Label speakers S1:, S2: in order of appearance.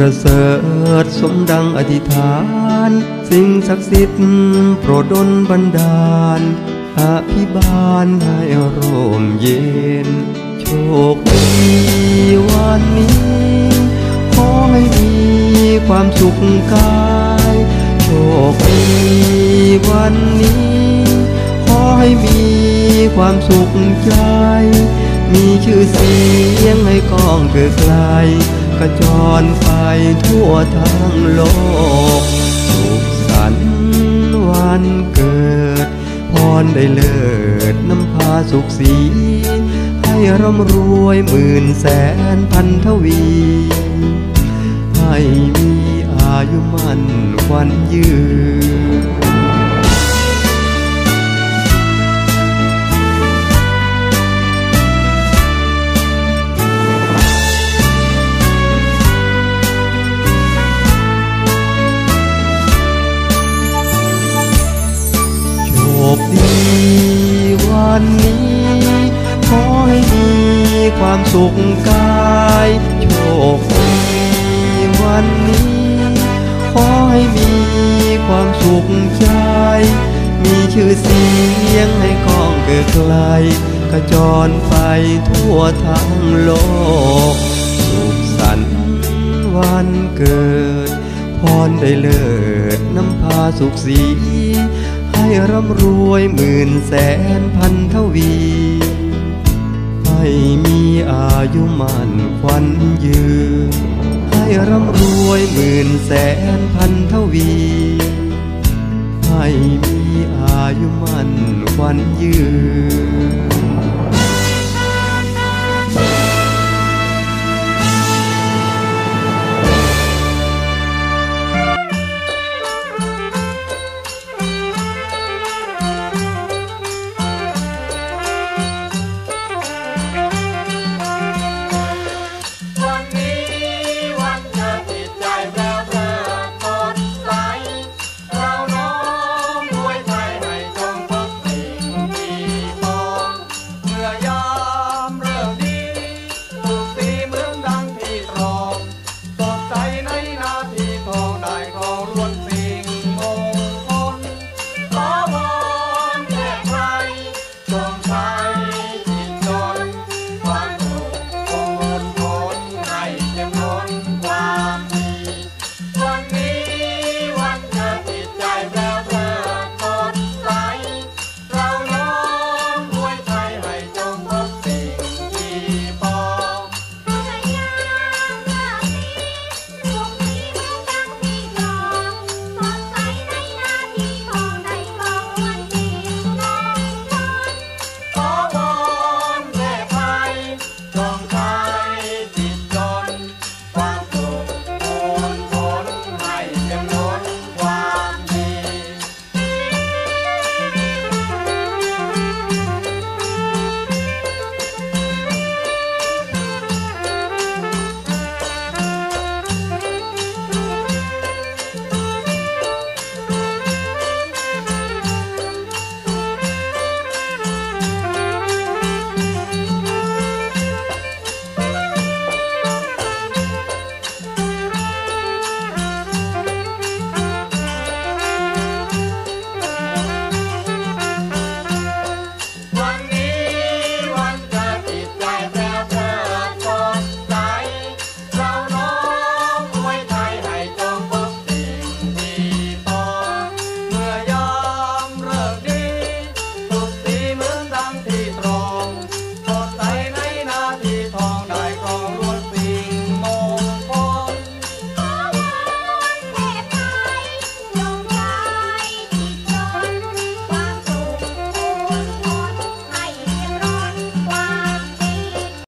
S1: ประเสริฐสมดังอธิษฐานสิ่งศักดิ์สิทธิ์โปรดดลบันดาลอภิบาลให้ร่มเย็นโชคดีวันนี้ขอให้มีความสุขกายโชคดีวันนี้ขอให้มีความสุขใจมีชื่อเสียงให้ก้องเกิดไกลกระจรไปทั่วทั้งโลกสุขสันต์วันเกิดพรได้เลิศนำพาสุขสีให้ร่ำรวยหมื่นแสนพันทวีให้มีอายุมั่นขวัญยืนโชคดีวันนี้ขอให้มีความสุขกายโชคดีวันนี้ขอให้มีความสุขใจมีชื่อเสียงให้ก้องเกิดไกลกระจรไปทั่วทั้งโลกสุขสันต์วันเกิดพรได้เลิศนำพาสุขสีให้ร่ำรวยหมื่นแสนพันทวีให้มีอายุมั่นขวัญยืนให้ร่ำรวยหมื่นแสนพันทวีให้มีอายุมั่นขวัญยืน